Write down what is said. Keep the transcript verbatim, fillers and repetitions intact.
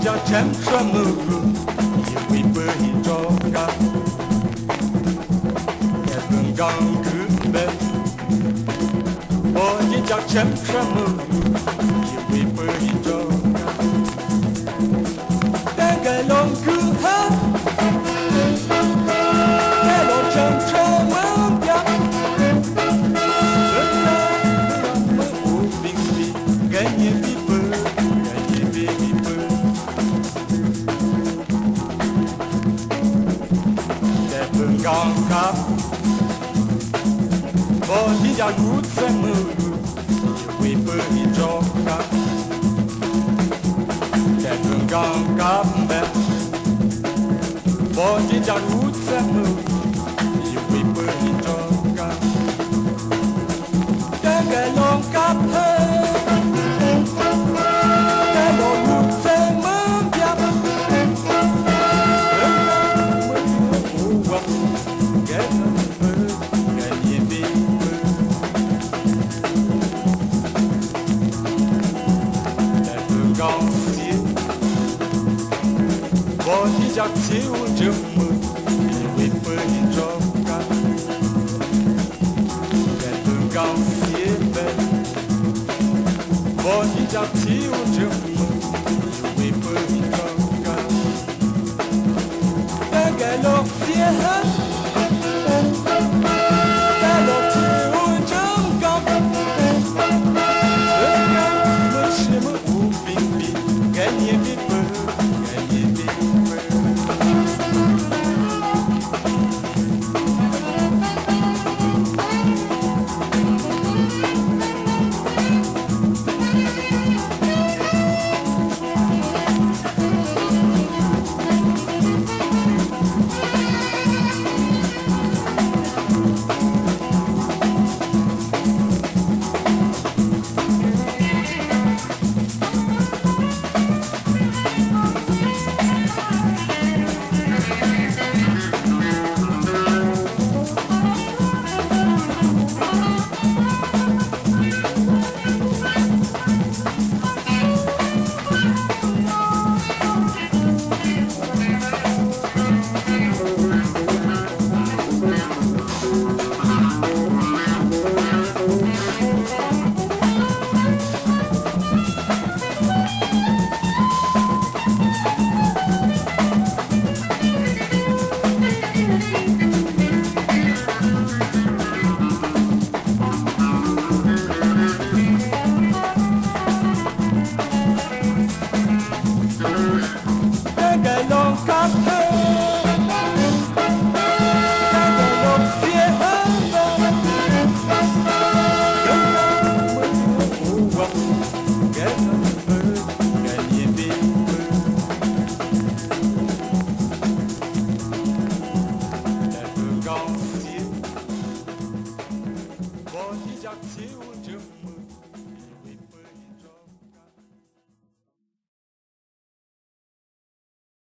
叫真什么路，因为不一着个，也能讲个呗。我也叫真什么路，因为不一着个，但个龙骨哈，但龙真什么表，人家我无病比，跟你比不，跟你比比不。刚刚，我比较如此忙碌，也会不会着干？在刚刚刚的，我比较如此忙碌，也会不会着干？在个龙岗河，在龙如此忙表，我比较就这么，因为不一着干，在东港西北，我比较就这么，因为不一着干，在个路线，在路就正港，人家没什么无病比，跟你比不，跟你比。Gone.